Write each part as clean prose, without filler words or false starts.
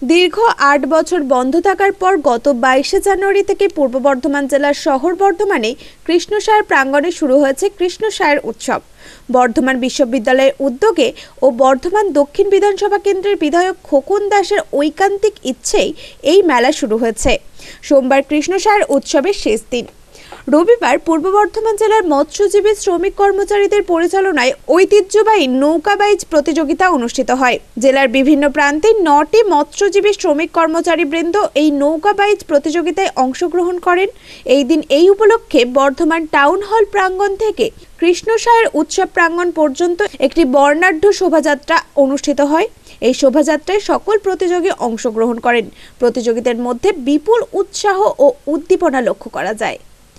দীর্ঘ ৮ বছর বন্ধ থাকার পর গত ২২শে জানুয়ারি থেকে পূর্ব বর্ধমান জেলার শহর বর্ধমানে কৃষ্ণসায়র প্রাঙ্গণে শুরু হয়েছে কৃষ্ণসায়র উৎসব। বর্ধমান বিশ্ববিদ্যালয়ের উদ্যোগে ও বর্ধমান দক্ষিণ বিধানসভা কেন্দ্রের বিধায়ক খোকন দাসের ঐকান্তিক ইচ্ছেই এই মেলা শুরু হয়েছে। সোমবার কৃষ্ণসায়র উৎসবের শেষ দিন। রবিবার পূর্ব বর্ধমান জেলার মৎস্যজীবী শ্রমিক কর্মচারীদের পরিচালনায় ঐতিহ্যবাহী নৌকা বাইচ প্রতিযোগিতা অনুষ্ঠিত হয়। জেলার বিভিন্ন প্রান্তে ৯টি মৎস্যজীবী শ্রমিক কর্মচারী বৃন্দ এই নৌকা বাইচ প্রতিযোগিতায় অংশগ্রহণ করেন। এই দিন এই উপলক্ষে বর্ধমান টাউন হল প্রাঙ্গণ থেকে কৃষ্ণসায়র উৎসব প্রাঙ্গণ পর্যন্ত একটি বর্ণাঢ্য শোভাযাত্রা অনুষ্ঠিত হয়। এই শোভাযাত্রায় সকল প্রতিযোগী অংশগ্রহণ করেন। প্রতিযোগিতার মধ্যে বিপুল উৎসাহ ও উদ্দীপনা লক্ষ্য করা যায়।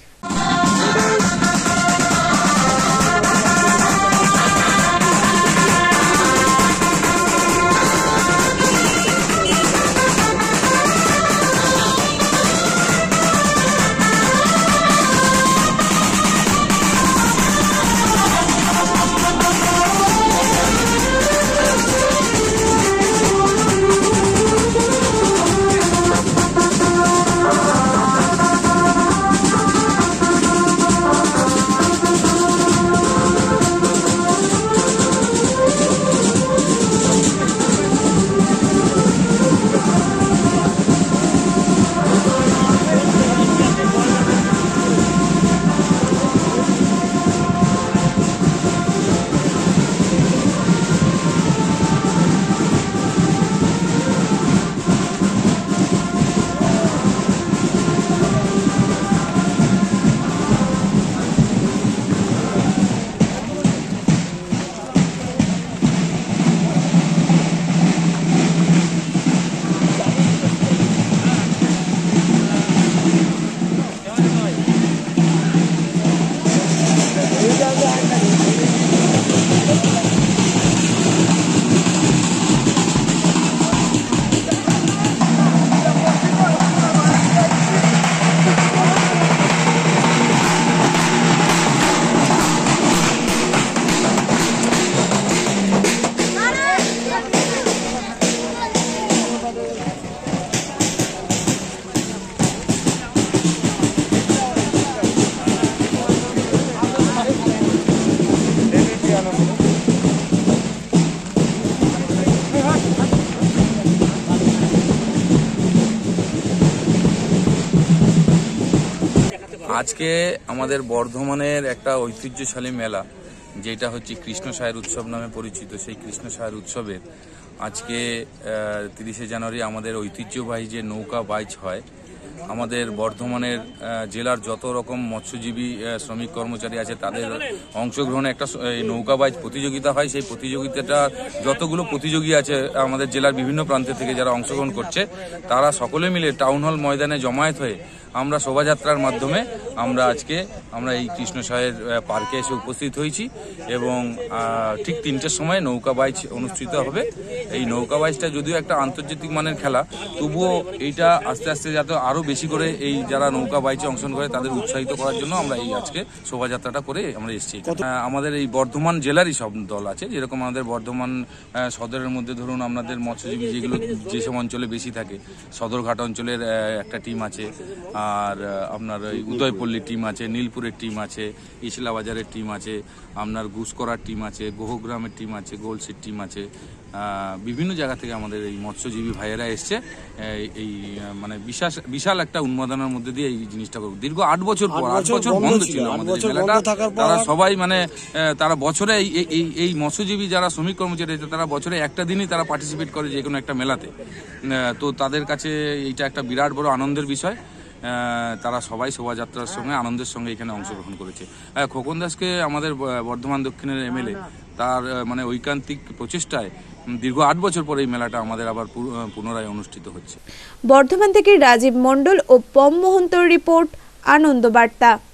আজকে আমাদের বর্ধমানের একটা ঐতিহ্যশালী মেলা, যেটা হচ্ছে কৃষ্ণসায়র উৎসব নামে পরিচিত। সেই কৃষ্ণসায়র উৎসবের আজকে ৩০শে জানুয়ারি আমাদের ঐতিহ্যবাহী যে নৌকা বাইচ হয়, আমাদের বর্ধমানের জেলার যত রকম মৎস্যজীবী শ্রমিক কর্মচারী আছে তাদের অংশগ্রহণে একটা নৌকা বাইচ প্রতিযোগিতা হয়। সেই প্রতিযোগিতাটা যতগুলো প্রতিযোগী আছে আমাদের জেলার বিভিন্ন প্রান্ত থেকে যারা অংশগ্রহণ করছে, তারা সকলে মিলে টাউন হল ময়দানে জমায়েত হয়ে আমরা শোভাযাত্রার মাধ্যমে আজকে এই কৃষ্ণসায়র পার্কে এসে উপস্থিত হয়েছি এবং ঠিক ৩টের সময় নৌকা বাইচ অনুষ্ঠিত হবে। এই নৌকা বাইচটা যদিও একটা আন্তর্জাতিক মানের খেলা, তবুও এইটা আস্তে আস্তে যাতে আরও বেশি করে এই যারা নৌকা বাইচে অংশগ্রহণ করে তাদের উৎসাহিত করার জন্য আমরা এই আজকে শোভাযাত্রাটা করে আমরা এসেছি। আমাদের এই বর্ধমান জেলারই সব দল আছে, যেরকম আমাদের বর্ধমান সদরের মধ্যে ধরুন আপনাদের মৎস্যজীবী যেগুলো যেসব অঞ্চলে বেশি থাকে, সদরঘাট অঞ্চলের একটা টিম আছে, আর আপনার ওই উদয়পল্লীর টিম আছে, নীলপুরের টিম আছে, ইসলা বাজারের টিম আছে, আপনার গুসকরার টিম আছে, গোহগ্রামের টিম আছে, গোলসির টিম আছে। বিভিন্ন জায়গা থেকে আমাদের এই মৎস্যজীবী ভাইয়েরা এসছে এই মানে বিশাল একটা উন্মাদনার মধ্যে দিয়ে এই জিনিসটা করবো। দীর্ঘ ৮ বছর পর, ৮ বছর বন্ধ ছিল আমাদের মেলাটা। তারা সবাই মানে তারা বছরে এই মৎস্যজীবী যারা শ্রমিক কর্মচারী আছে তারা বছরে একটা দিনই তারা পার্টিসিপেট করে যে কোনো একটা মেলাতে। তো তাদের কাছে এইটা একটা বিরাট বড় আনন্দের বিষয়। তারা সবাই শোভাযাত্রার সঙ্গে আনন্দের সঙ্গে এখানে অংশগ্রহণ করেছে। খোকন দাসকে আমাদের বর্ধমান দক্ষিণের এমএলএ তার মানে ঐকান্তিক প্রচেষ্টায় দীর্ঘ ৮ বছর পরে এই মেলাটা আমাদের আবার পুনরায় অনুষ্ঠিত হচ্ছে। বর্ধমান থেকে রাজীব মণ্ডল ও পম মোহন্তর রিপোর্ট, আনন্দ বার্তা।